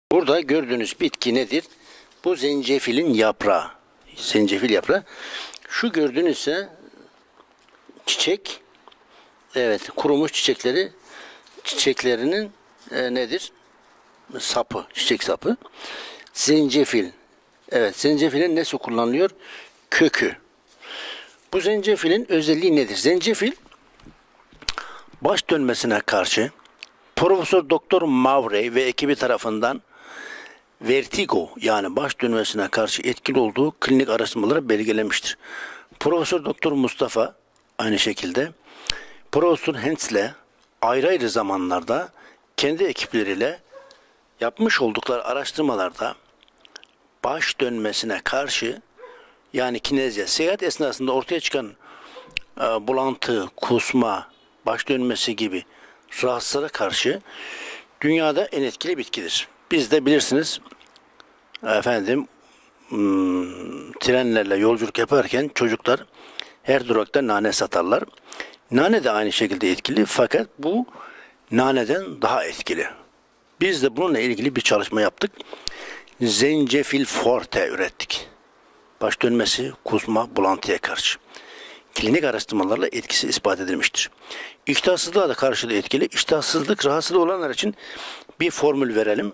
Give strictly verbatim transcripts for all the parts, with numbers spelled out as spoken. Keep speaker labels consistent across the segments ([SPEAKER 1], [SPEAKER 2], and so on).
[SPEAKER 1] Burada gördüğünüz bitki nedir? Bu zencefilin yaprağı. Zencefil yaprağı. Şu gördüğünüz ise çiçek. Evet, kurumuş çiçekleri. Çiçeklerinin e, nedir? Sapı, çiçek sapı. Zencefil. Evet, zencefilin nesi kullanılıyor? Kökü. Bu zencefilin özelliği nedir? Zencefil baş dönmesine karşı Profesör Doktor Mowrey ve ekibi tarafından vertigo yani baş dönmesine karşı etkili olduğu klinik araştırmaları belgelemiştir. Profesör Doktor Mustafa aynı şekilde Profesör Hens'le ayrı ayrı zamanlarda kendi ekipleriyle yapmış oldukları araştırmalarda baş dönmesine karşı yani kinezya, seyahat esnasında ortaya çıkan e, bulantı, kusma, baş dönmesi gibi rahatsızlara karşı dünyada en etkili bitkidir. Biz de bilirsiniz efendim hmm, trenlerle yolculuk yaparken çocuklar her durakta nane satarlar. Nane de aynı şekilde etkili fakat bu naneden daha etkili. Biz de bununla ilgili bir çalışma yaptık. Zencefil forte ürettik. Baş dönmesi, kusma, bulantıya karşı. Klinik araştırmalarla etkisi ispat edilmiştir. İştahsızlığa da karşı da etkili. İştahsızlık rahatsızlığı olanlar için bir formül verelim.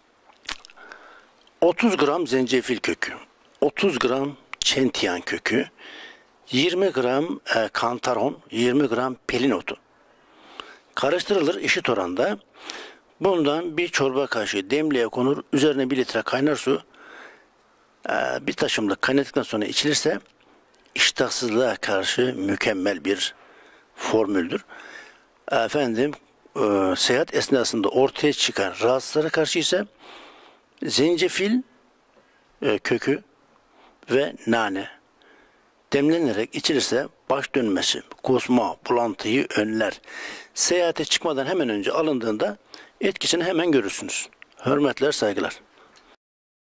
[SPEAKER 1] otuz gram zencefil kökü, otuz gram çentiyan kökü, yirmi gram e, kantaron, yirmi gram pelin otu. Karıştırılır eşit oranda. Bundan bir çorba kaşığı demliğe konur. Üzerine bir litre kaynar su e, bir taşımlık kaynadıktan sonra içilirse iştahsızlığa karşı mükemmel bir formüldür. Efendim e, seyahat esnasında ortaya çıkan rahatsızlara karşı ise zencefil e, kökü ve nane demlenerek içilirse baş dönmesi, kusma, bulantıyı önler. Seyahate çıkmadan hemen önce alındığında etkisini hemen görürsünüz. Hürmetler, saygılar.